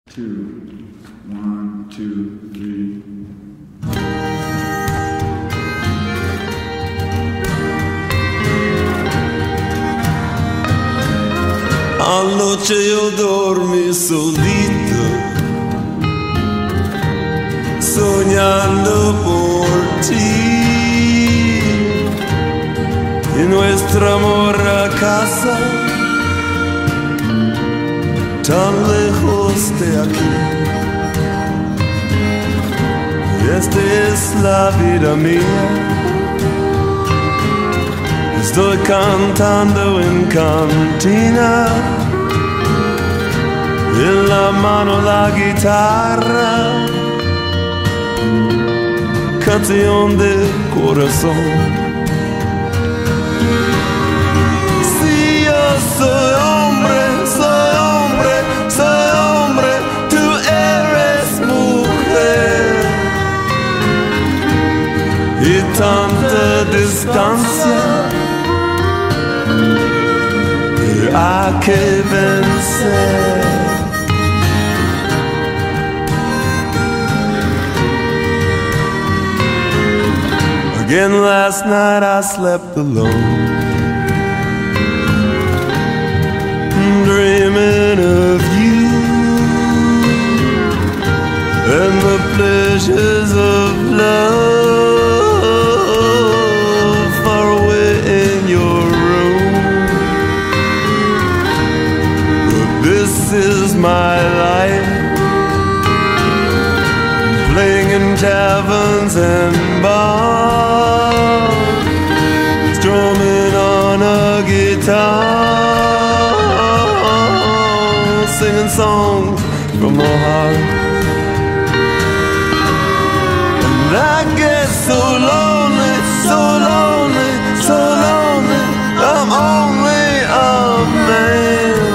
Two, 1, 2, 3. Anoche yo dormí solito, soñando por ti, y nuestra amor a casa, tan lejos de aquí. Y esta es la vida mía, estoy cantando en cantina, en la mano la guitarra, canción de corazón. Si yo soy hombre, soy hombre, soy hombre, tú eres mujer. Y tanta distancia que hay que vencer. Again last night I slept alone, dreaming of you and the pleasures of love far away in your room. But this is my life, playing in taverns and bars, strumming on a guitar, singing songs from the heart. And I get so lonely, so lonely, so lonely, I'm only a man.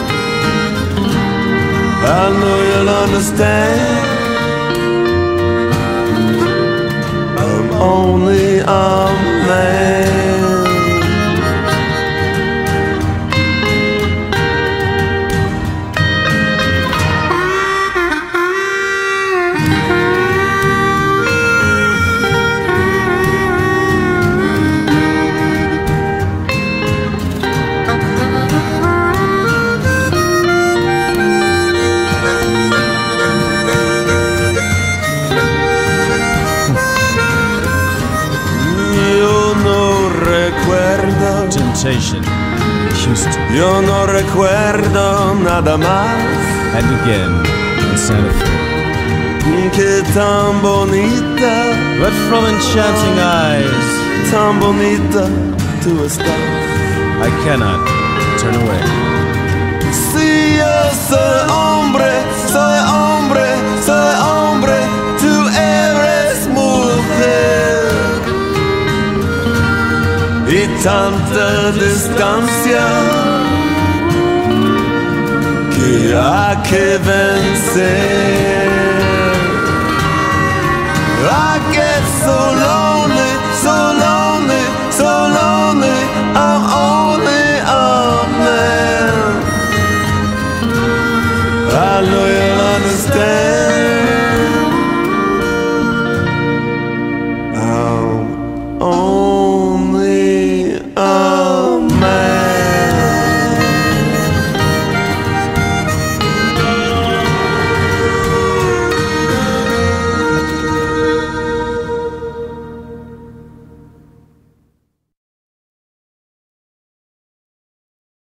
I know you'll understand, I'm only a man. Temptation, Houston. Yo no recuerdo nada más. And again in Santa Fe. Que tan bonita, But from enchanting eyes, tan bonita tú estás. I cannot turn away. Si yo soy hombre, soy hombre, soy hombre, tú eres mujer. Y tanta distancia que hay que vencer. I get so lonely, so lonely, so lonely, I'm only a man. I know you'll understand.